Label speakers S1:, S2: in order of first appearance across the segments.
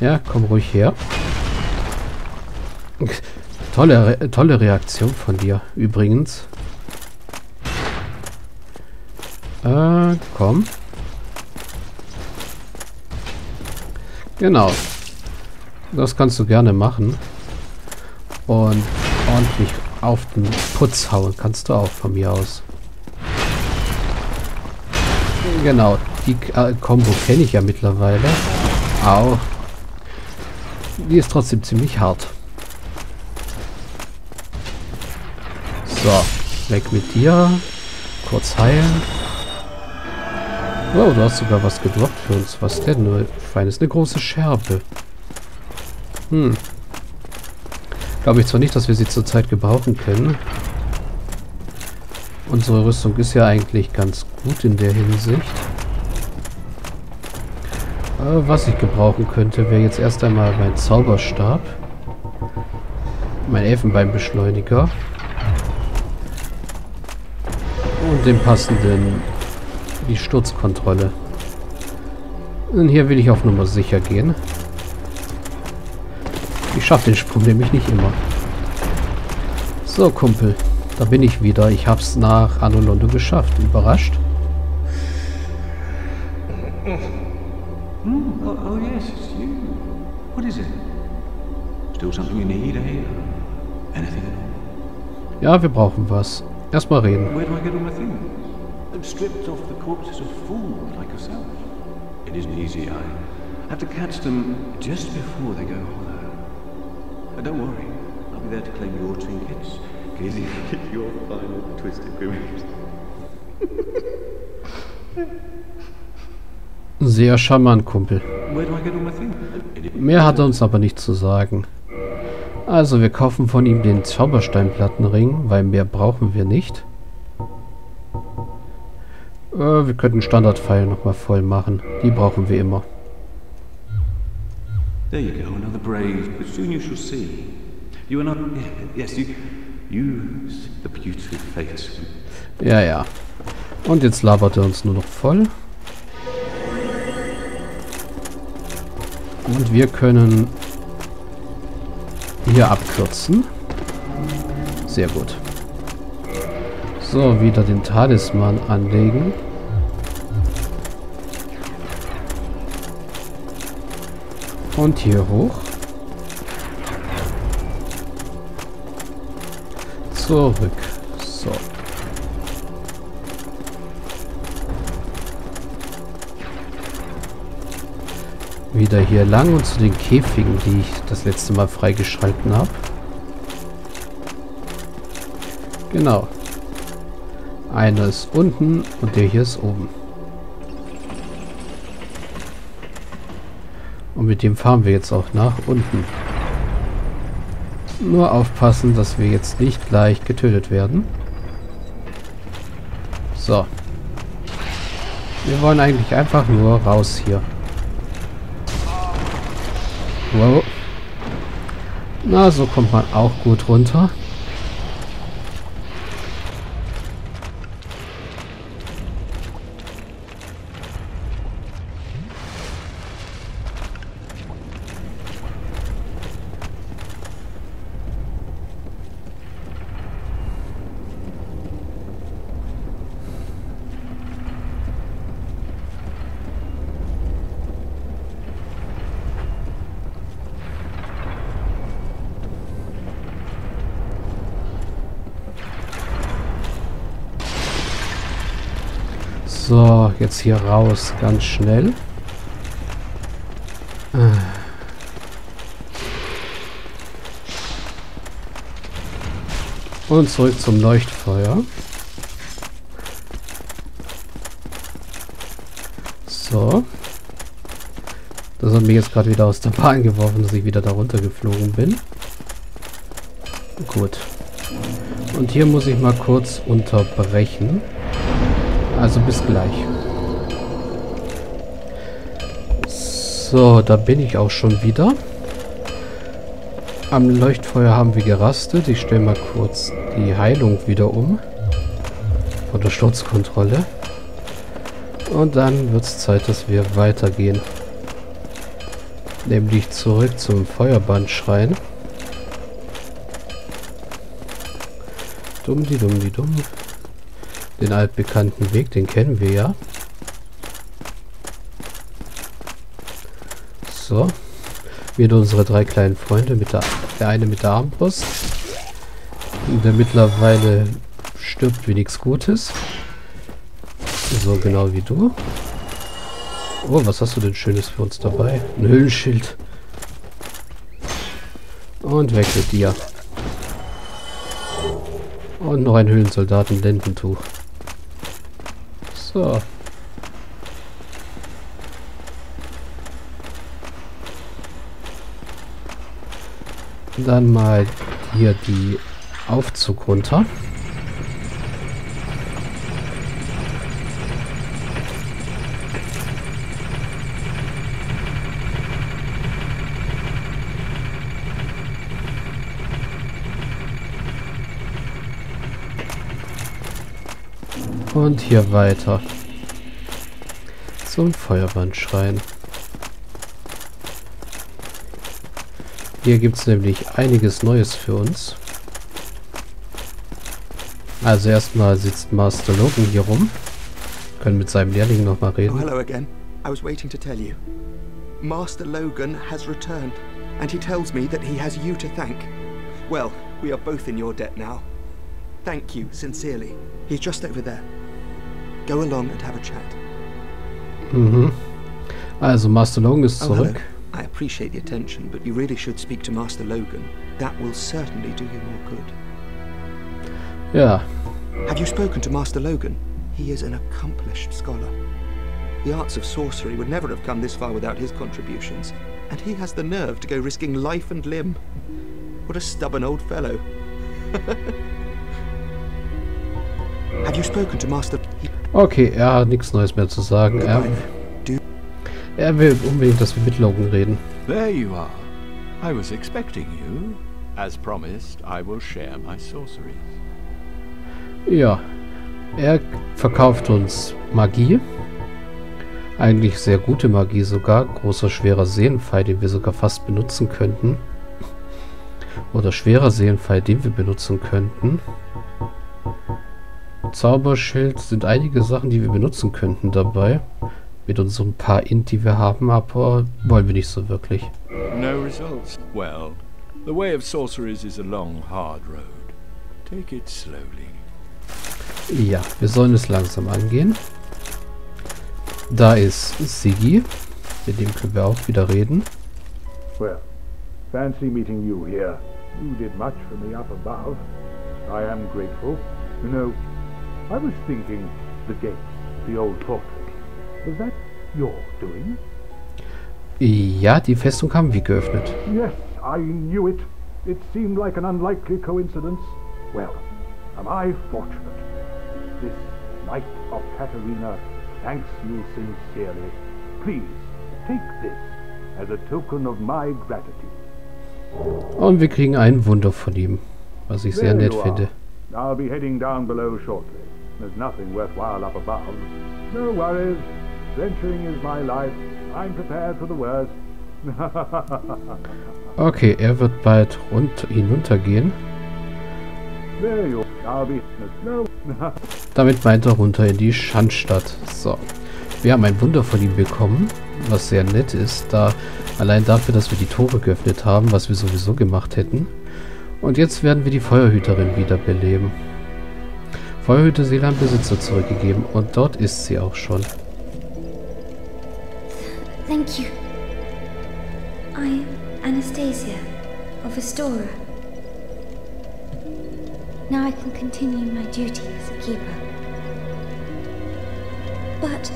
S1: Ja, komm ruhig her. Tolle Reaktion von dir, übrigens. Komm. Genau. Das kannst du gerne machen. Und ordentlich auf den Putz hauen kannst du auch von mir aus. Genau. Die Combo kenne ich ja mittlerweile. Au. Die ist trotzdem ziemlich hart. So. Weg mit dir. Kurz heilen. Oh, du hast sogar was gedroppt für uns. Was denn? Nur feines, eine große Scherbe. Glaube ich zwar nicht, dass wir sie zurzeit gebrauchen können. Unsere Rüstung ist ja eigentlich ganz gut in der Hinsicht. Was ich gebrauchen könnte, wäre jetzt erst einmal mein Zauberstab. Mein Elfenbeinbeschleuniger. Und den passenden... die Sturzkontrolle. Und hier will ich auf Nummer sicher gehen. Ich schaffe den Sprung nämlich nicht immer. So, Kumpel. Da bin ich wieder. Ich hab's nach Anno Londo geschafft. Überrascht?
S2: Oh yes, it's you. What is it? Still something you need, eh? Anything at all?
S1: Ja, wir brauchen was. Erstmal reden.
S2: Where do I get all my things? I'm stripped off the corpses of fools like yourself. It isn't easy. I have to catch them just before they go hollow. Don't worry. I'll be there to claim your trinkets. Give your final twisted grimace.
S1: Sehr charmant, Kumpel.
S2: Where do I get all my things?
S1: Mehr hat er uns aber nicht zu sagen. Also, wir kaufen von ihm den Zaubersteinplattenring, weil mehr brauchen wir nicht. Wir könnten Standardpfeile nochmal voll machen. Die brauchen wir immer.
S2: There you go, another brave, but soon you shall see. You are not... Yes, you use the beauty of fate.
S1: Ja, ja. Und jetzt labert er uns nur noch voll. Und wir können hier abkürzen. Sehr gut. So, wieder den Talisman anlegen. Und hier hoch. Zurück. So. Wieder hier lang und zu den Käfigen, die ich das letzte Mal freigeschalten habe. Genau. Einer ist unten und der hier ist oben. Und mit dem fahren wir jetzt auch nach unten. Nur aufpassen, dass wir jetzt nicht gleich getötet werden. So. Wir wollen eigentlich einfach nur raus hier. Wow. Na, so kommt man auch gut runter. So, jetzt hier raus, ganz schnell. Und zurück zum Leuchtfeuer. So. Das hat mich jetzt gerade wieder aus der Bahn geworfen, dass ich wieder darunter geflogen bin. Gut. Und hier muss ich mal kurz unterbrechen. Also bis gleich. So, da bin ich auch schon wieder. Am Leuchtfeuer haben wir gerastet. Ich stelle mal kurz die Heilung wieder um. Von der Sturzkontrolle. Und dann wird es Zeit, dass wir weitergehen. Nämlich zurück zum Feuerbandschrein. Dumm. Den altbekannten Weg, den kennen wir ja. So. Wieder unsere 3 kleinen Freunde. Der eine mit der Armbrust. Der mittlerweile stirbt wie nichts Gutes. So genau wie du. Oh, was hast du denn Schönes für uns dabei? Ein Höhlenschild. Und weg mit dir. Und noch ein Höhlensoldaten-Lendentuch. So. Dann mal hier die Aufzug runter. Und hier weiter. Zum Feuerbandschrein. Hier gibt es nämlich einiges Neues für uns. Also erstmal sitzt Master Logan hier rum. Können mit seinem Lehrling nochmal reden.
S3: Oh, hello again. I was waiting to tell you. Master Logan has returned, and he tells me that he has you to thank. Well, we are both in your debt now. Thank you, sincerely. He's just over there. Go along and have a chat.
S1: Mhm. Also Master Logan ist zurück.
S3: Oh, I appreciate the attention, but you really should speak to Master Logan. That will certainly do you more good.
S1: Ja.
S3: Have you spoken to Master Logan? He is an accomplished scholar. The arts of sorcery would never have come this far without his contributions. And he has the nerve to go risking life and limb. What a stubborn old fellow. Have you spoken to Master...
S1: Okay, er hat nichts Neues mehr zu sagen. Er will unbedingt, dass wir mit Logan reden.
S4: There you are. I was expecting you. As promised, I will share my sorceries.
S1: Ja, er verkauft uns Magie. Eigentlich sehr gute Magie sogar. Großer, schwerer Seelenpfeil, den wir sogar fast benutzen könnten. Oder schwerer Seelenpfeil, den wir benutzen könnten. Zauberschild sind einige Sachen, die wir benutzen könnten dabei. Mit unseren paar Int, die wir haben, aber wollen wir nicht so wirklich.
S4: No results. Well, the way of sorceries is a long, hard road. Take it slowly.
S1: Ja, wir sollen es langsam angehen. Da ist Siggi. Mit dem können wir auch wieder reden.
S5: Well, fancy meeting you here. You did much for me up above. I am grateful. You know, I was thinking the gates, the old fortress. Was that your doing?
S1: Ja, die Festung haben wir geöffnet.
S5: Yes, I knew it. It seemed like an unlikely coincidence. Well, am I fortunate? This Knight of Katarina thanks you sincerely. Please, take this as a token of my gratitude.
S1: Und wir kriegen ein Wunder von ihm, was ich sehr nett finde.
S5: I'll be heading down below shortly. There's nothing worthwhile up above. No worries. Venturing is my life. I'm prepared for the worst.
S1: Okay, er wird bald hinuntergehen.
S5: There you are. I'll be no.
S1: Damit meint er runter in die Schandstadt. So. Wir haben ein Wunder von ihm bekommen, was sehr nett ist, da allein dafür, dass wir die Tore geöffnet haben, was wir sowieso gemacht hätten. Und jetzt werden wir die Feuerhüterin wiederbeleben. Feuerhüterseele an Besitzer zurückgegeben und dort ist sie auch schon.
S6: Thank you. I am Anastasia of Astora. Now I can continue my duty as a keeper. But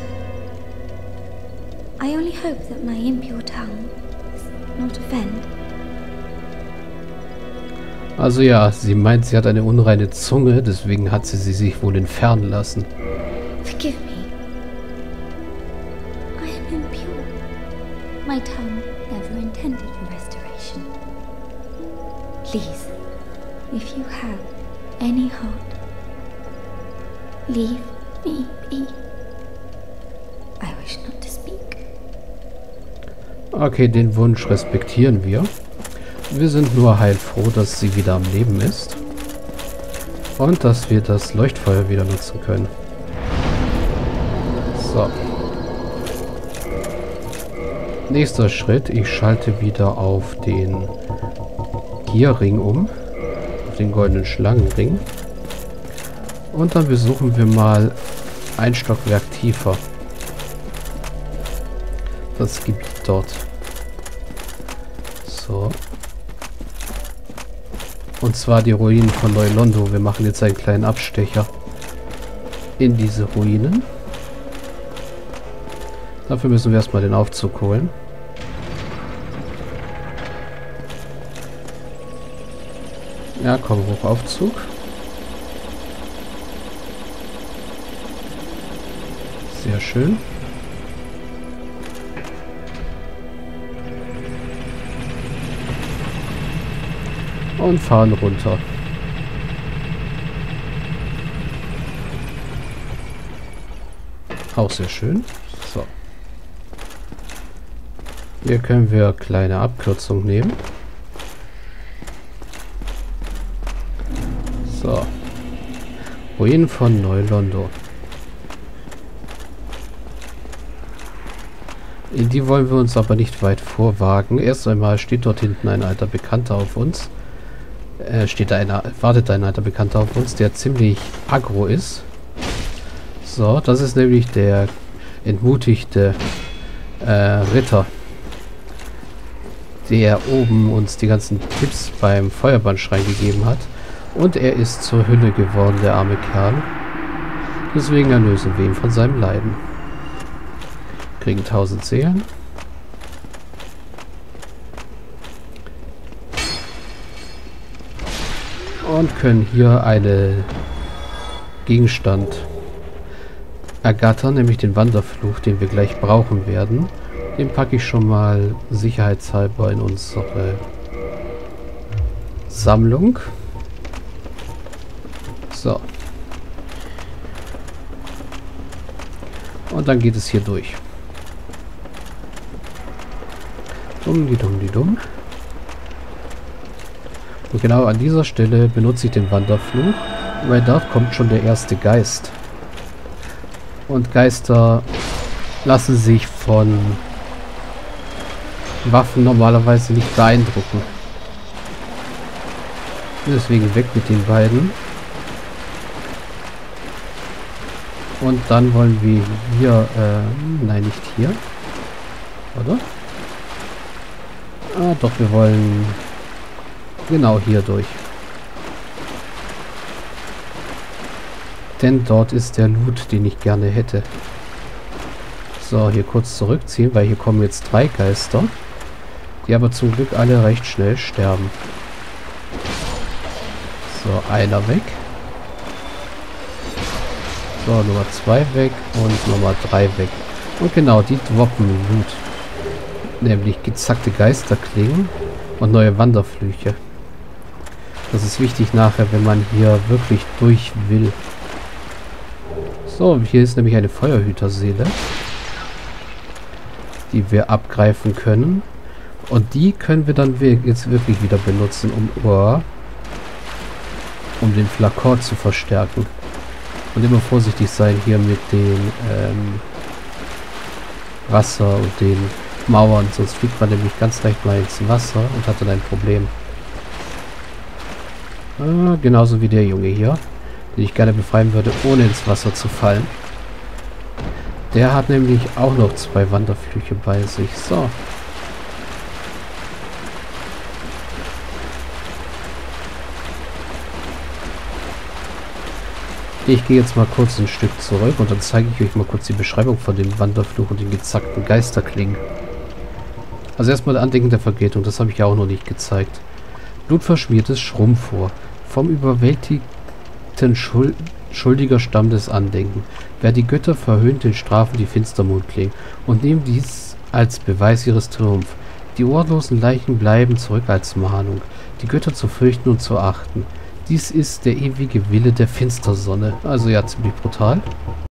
S6: I only hope that my impure tongue does not offend.
S1: Also ja, sie meint, sie hat eine unreine Zunge, deswegen hat sie sich wohl entfernen lassen.
S6: Forgive me. I am impure. My tongue never intended for restoration. Please, if you have any heart, leave me be. I wish not to speak.
S1: Okay, den Wunsch respektieren wir. Wir sind nur heilfroh, dass sie wieder am Leben ist. Und dass wir das Leuchtfeuer wieder nutzen können. So. Nächster Schritt. Ich schalte wieder auf den Gierring um. Auf den goldenen Schlangenring. Und dann besuchen wir mal ein Stockwerk tiefer. Das Gebiet dort. So. Und zwar die Ruinen von Neu-Londo. Wir machen jetzt einen kleinen Abstecher in diese Ruinen. Dafür müssen wir erstmal den Aufzug holen. Ja, komm hoch, Aufzug. Sehr schön. Und fahren runter. Auch sehr schön. So. Hier können wir kleine Abkürzung nehmen. So. Ruinen von Neu-Londo. In die wollen wir uns aber nicht weit vorwagen. Erst einmal steht dort hinten ein alter Bekannter auf uns. Wartet ein alter Bekannter auf uns, der ziemlich aggro ist. So, das ist nämlich der entmutigte Ritter, der oben uns die ganzen Tipps beim Feuerbandschrein gegeben hat. Und er ist zur Hülle geworden, der arme Kerl. Deswegen erlösen wir ihn von seinem Leiden. Kriegen 1000 Seelen. Und können hier einen Gegenstand ergattern, nämlich den Wanderfluch, den wir gleich brauchen werden. Den packe ich schon mal sicherheitshalber in unsere Sammlung. So. Und dann geht es hier durch. Dumm. Und genau an dieser Stelle benutze ich den Wanderfluch, weil dort kommt schon der erste Geist. Und Geister lassen sich von Waffen normalerweise nicht beeindrucken. Deswegen weg mit den beiden. Und dann wollen wir hier, nein, nicht hier. Oder? Ah, doch, wir wollen genau hier durch. Denn dort ist der Loot, den ich gerne hätte. So, hier kurz zurückziehen, weil hier kommen jetzt 3 Geister, die aber zum Glück alle recht schnell sterben. So, einer weg. So, Nummer 2 weg und Nummer 3 weg. Und genau, die droppen Loot. Nämlich gezackte Geisterklingen und neue Wanderflüche. Das ist wichtig nachher, wenn man hier wirklich durch will. So, hier ist nämlich eine Feuerhüterseele, die wir abgreifen können. Und die können wir dann jetzt wirklich wieder benutzen, um den Flakon zu verstärken. Und immer vorsichtig sein hier mit den Wasser und den Mauern, sonst fliegt man nämlich ganz leicht mal ins Wasser und hat dann ein Problem. Genauso wie der Junge hier, den ich gerne befreien würde, ohne ins Wasser zu fallen. Der hat nämlich auch noch 2 Wanderflüche bei sich. So. Ich gehe jetzt mal kurz ein Stück zurück und dann zeige ich euch mal kurz die Beschreibung von dem Wanderfluch und den gezackten Geisterklingen. Also erstmal Andenken der Vergeltung, das habe ich ja auch noch nicht gezeigt. Blutverschmiertes Schrumpfrohr. Vom überwältigten schuldiger Stamm des Andenken. Wer die Götter verhöhnt, den strafen die Finstermondklingen und nehmen dies als Beweis ihres Triumph. Die ohrlosen Leichen bleiben zurück als Mahnung, die Götter zu fürchten und zu achten. Dies ist der ewige Wille der Finstersonne. Also ja, ziemlich brutal.